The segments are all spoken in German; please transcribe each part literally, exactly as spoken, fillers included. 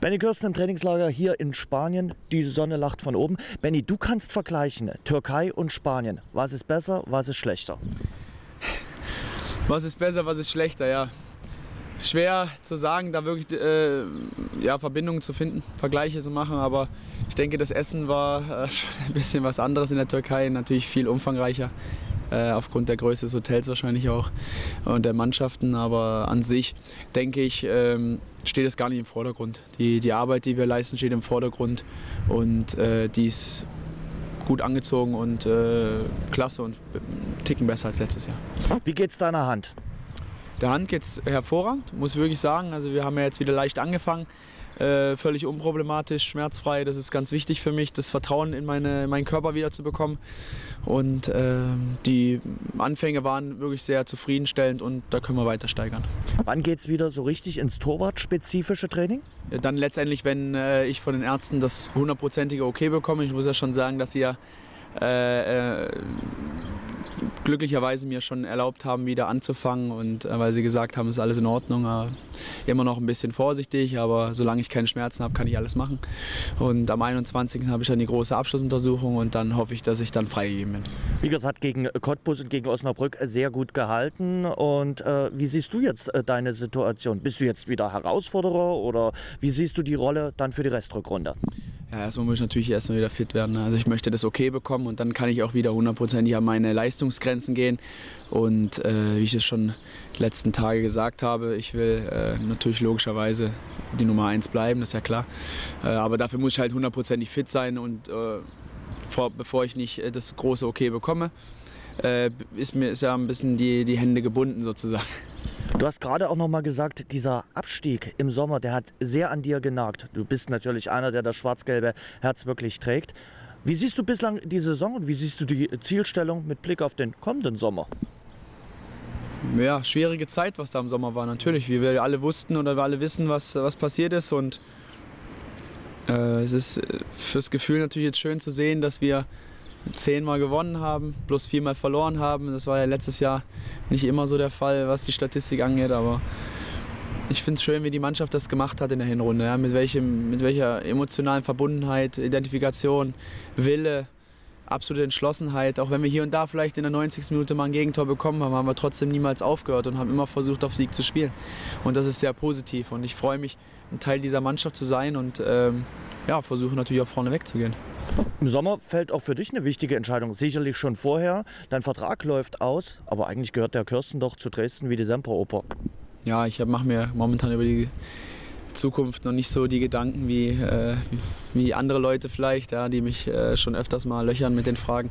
Benny Kirsten im Trainingslager hier in Spanien. Die Sonne lacht von oben. Benny, du kannst vergleichen Türkei und Spanien. Was ist besser, was ist schlechter? Was ist besser, was ist schlechter, ja. Schwer zu sagen, da wirklich äh, ja, Verbindungen zu finden, Vergleiche zu machen, aber ich denke, das Essen war äh, ein bisschen was anderes in der Türkei, natürlich viel umfangreicher, äh, aufgrund der Größe des Hotels wahrscheinlich auch und der Mannschaften, aber an sich, denke ich, ähm, steht es gar nicht im Vordergrund. Die, die Arbeit, die wir leisten, steht im Vordergrund und äh, die ist gut angezogen und äh, klasse und einen Ticken besser als letztes Jahr. Wie geht's deiner Hand? Der Hand geht es hervorragend, muss ich wirklich sagen. Also wir haben ja jetzt wieder leicht angefangen, äh, völlig unproblematisch, schmerzfrei. Das ist ganz wichtig für mich, das Vertrauen in, meine, in meinen Körper wieder zu bekommen. Und äh, die Anfänge waren wirklich sehr zufriedenstellend und da können wir weiter steigern. Wann geht es wieder so richtig ins Torwart-spezifische Training? Ja, dann letztendlich, wenn äh, ich von den Ärzten das hundertprozentige Okay bekomme. Ich muss ja schon sagen, dass sie ja äh, äh, glücklicherweise mir schon erlaubt haben, wieder anzufangen und äh, weil sie gesagt haben, es ist alles in Ordnung. Äh, immer noch ein bisschen vorsichtig, aber solange ich keine Schmerzen habe, kann ich alles machen. Und am einundzwanzigsten habe ich dann die große Abschlussuntersuchung und dann hoffe ich, dass ich dann freigegeben bin. Wiegers hat gegen Cottbus und gegen Osnabrück sehr gut gehalten. Und äh, wie siehst du jetzt äh, deine Situation? Bist du jetzt wieder Herausforderer oder wie siehst du die Rolle dann für die Restrückrunde? Ja, erstmal muss ich natürlich erstmal wieder fit werden. Also ich möchte das Okay bekommen und dann kann ich auch wieder hundertprozentig an meine Leistungsgrenzen gehen. Und äh, wie ich es schon die letzten Tage gesagt habe, ich will äh, natürlich logischerweise die Nummer eins bleiben, das ist ja klar. Äh, aber dafür muss ich halt hundertprozentig fit sein und äh, vor, bevor ich nicht äh, das große Okay bekomme, äh, ist mir ist ja ein bisschen die, die Hände gebunden sozusagen. Du hast gerade auch noch mal gesagt, dieser Abstieg im Sommer, der hat sehr an dir genagt. Du bist natürlich einer, der das schwarz-gelbe Herz wirklich trägt. Wie siehst du bislang die Saison und wie siehst du die Zielstellung mit Blick auf den kommenden Sommer? Ja, schwierige Zeit, was da im Sommer war, natürlich. Wie wir alle wussten oder wir alle wissen, was, was passiert ist. Und äh, es ist fürs Gefühl natürlich jetzt schön zu sehen, dass wir zehnmal gewonnen haben, bloß viermal verloren haben. Das war ja letztes Jahr nicht immer so der Fall, was die Statistik angeht, aber ich finde es schön, wie die Mannschaft das gemacht hat in der Hinrunde. Ja, mit, welchem, mit welcher emotionalen Verbundenheit, Identifikation, Wille, absolute Entschlossenheit. Auch wenn wir hier und da vielleicht in der neunzigsten Minute mal ein Gegentor bekommen haben, haben wir trotzdem niemals aufgehört und haben immer versucht, auf Sieg zu spielen. Und das ist sehr positiv und ich freue mich, ein Teil dieser Mannschaft zu sein und ähm, ja, versuche natürlich auch vorne wegzugehen. Im Sommer fällt auch für dich eine wichtige Entscheidung, sicherlich schon vorher. Dein Vertrag läuft aus, aber eigentlich gehört der Kirsten doch zu Dresden wie die Semperoper. Ja, ich mache mir momentan über die Zukunft noch nicht so die Gedanken wie, äh, wie andere Leute vielleicht, ja, die mich äh, schon öfters mal löchern mit den Fragen.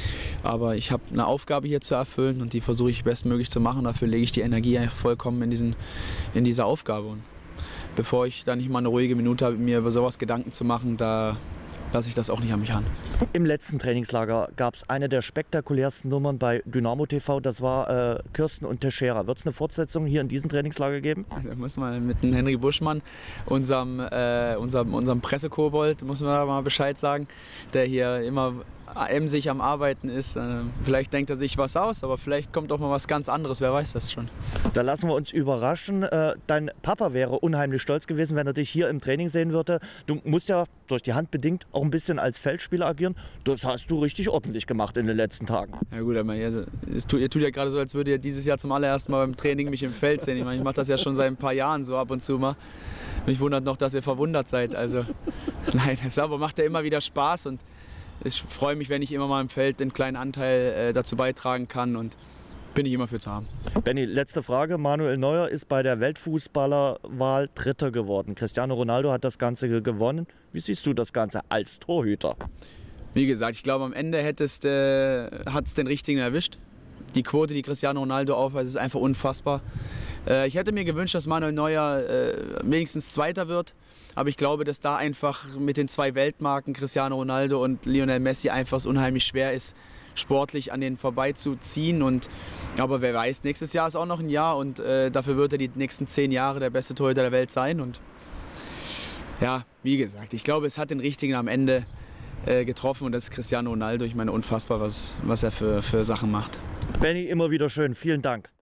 Aber ich habe eine Aufgabe hier zu erfüllen und die versuche ich bestmöglich zu machen. Dafür lege ich die Energie vollkommen in, diesen, in diese Aufgabe. Und bevor ich da nicht mal eine ruhige Minute habe, mir über sowas Gedanken zu machen, da lasse ich das auch nicht an mich ran. Im letzten Trainingslager gab es eine der spektakulärsten Nummern bei Dynamo T V, das war äh, Kirsten und Teixeira. Wird es eine Fortsetzung hier in diesem Trainingslager geben? Da muss man mit dem Henry Buschmann, unserem, äh, unserem, unserem Pressekobold, muss man da mal Bescheid sagen, der hier immer emsig am Arbeiten ist. Äh, vielleicht denkt er sich was aus, aber vielleicht kommt auch mal was ganz anderes, wer weiß das schon. Da lassen wir uns überraschen. Äh, dein Papa wäre unheimlich stolz gewesen, wenn er dich hier im Training sehen würde. Du musst ja durch die Hand bedingt auch ein bisschen als Feldspieler agieren. Das hast du richtig ordentlich gemacht in den letzten Tagen. Ja gut, aber ihr, es tut, ihr tut ja gerade so, als würdet ihr dieses Jahr zum allerersten Mal beim Training mich im Feld sehen. Ich meine, ich mache das ja schon seit ein paar Jahren so ab und zu mal. Mich wundert noch, dass ihr verwundert seid. Also nein, es aber macht ja immer wieder Spaß und ich freue mich, wenn ich immer mal im Feld einen kleinen Anteil äh, dazu beitragen kann und bin ich immer für zu haben. Benny, letzte Frage. Manuel Neuer ist bei der Weltfußballerwahl Dritter geworden. Cristiano Ronaldo hat das Ganze gewonnen. Wie siehst du das Ganze als Torhüter? Wie gesagt, ich glaube, am Ende hat es äh, den Richtigen erwischt. Die Quote, die Cristiano Ronaldo aufweist, ist einfach unfassbar. Äh, ich hätte mir gewünscht, dass Manuel Neuer äh, wenigstens Zweiter wird. Aber ich glaube, dass da einfach mit den zwei Weltmarken, Cristiano Ronaldo und Lionel Messi, einfach es unheimlich schwer ist, sportlich an denen vorbeizuziehen. Und, aber wer weiß, nächstes Jahr ist auch noch ein Jahr und äh, dafür wird er die nächsten zehn Jahre der beste Torhüter der Welt sein. Und ja, wie gesagt, ich glaube, es hat den Richtigen am Ende äh, getroffen und das ist Cristiano Ronaldo. Ich meine, unfassbar, was, was er für, für Sachen macht. Benny, immer wieder schön. Vielen Dank.